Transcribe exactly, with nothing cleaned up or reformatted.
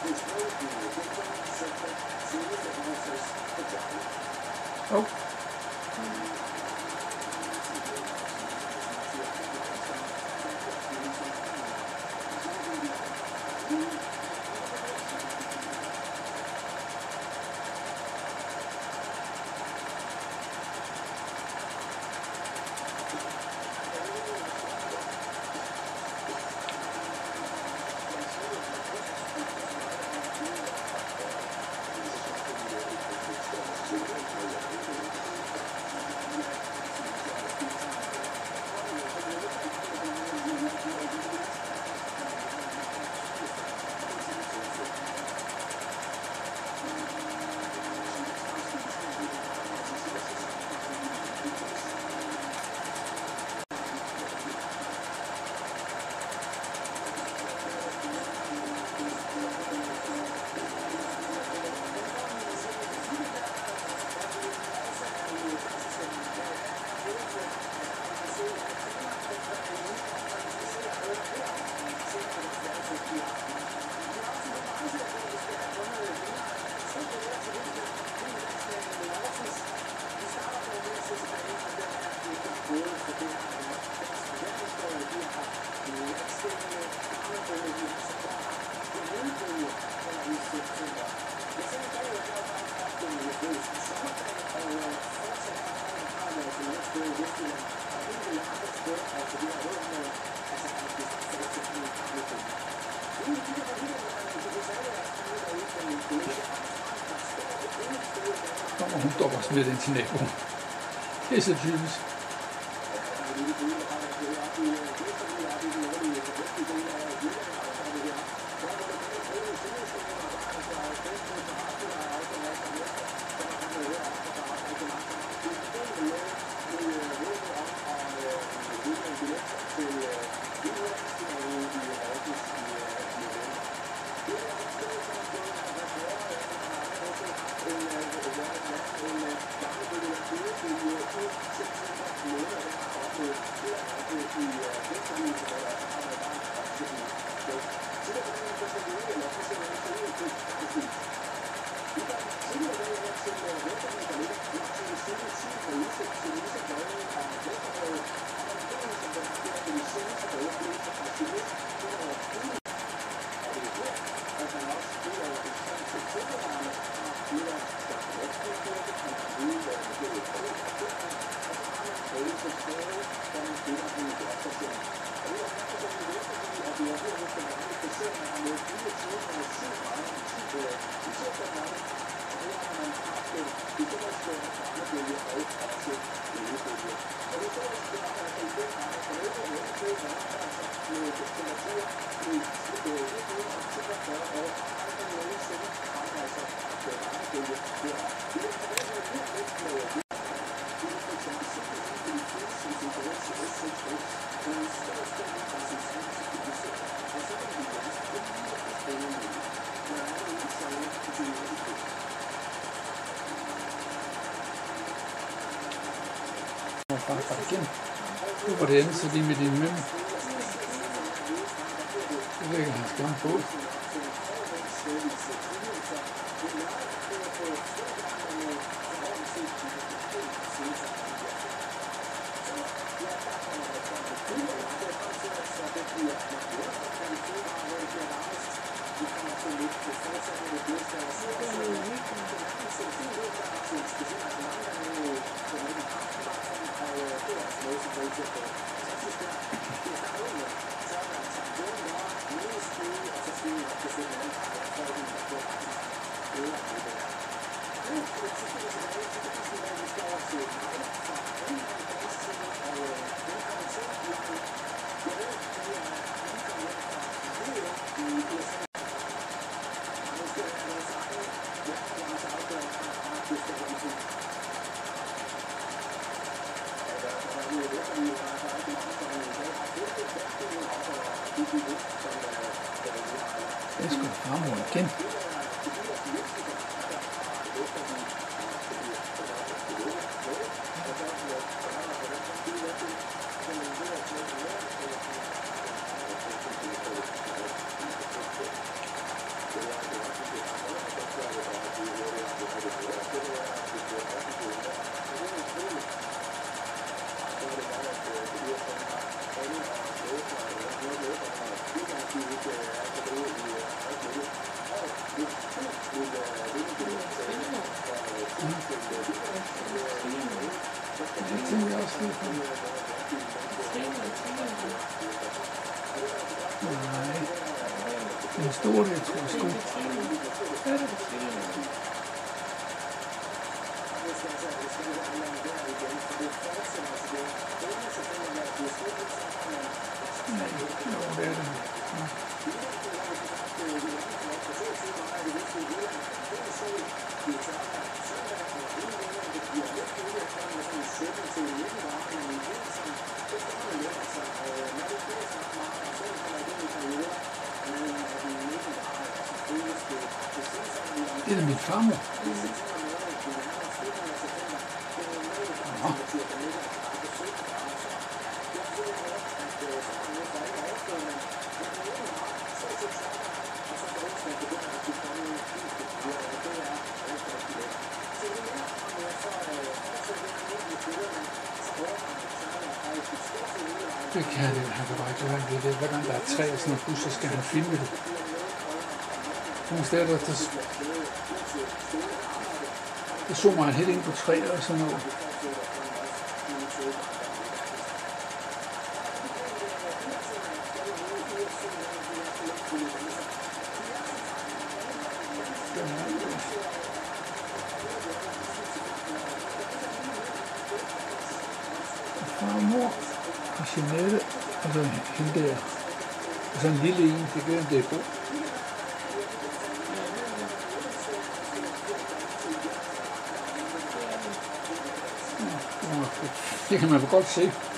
Oh. Og hun står bare smidt ind til naboen. Det er så typisk. Igen. Nu var det andet, så lige med din møn. Det er ikke helt skræmt på. Det skal fremover igen. Det store det, tror jeg sgu. Ja, det er det. Nej, jo, det er det. Ja. Det er da min farmor. Nå. Det kan han, han kan bare gøre det. det. Hver gang der er træ og sådan noget bus, så skal han filme det. Nogle steder, der, der, der zoomer han helt ind på træer og sådan noget. Far og mor og Jeanette, og så hende der. Og så en lille en, det gør en, det er god. Ja, det kan man godt se.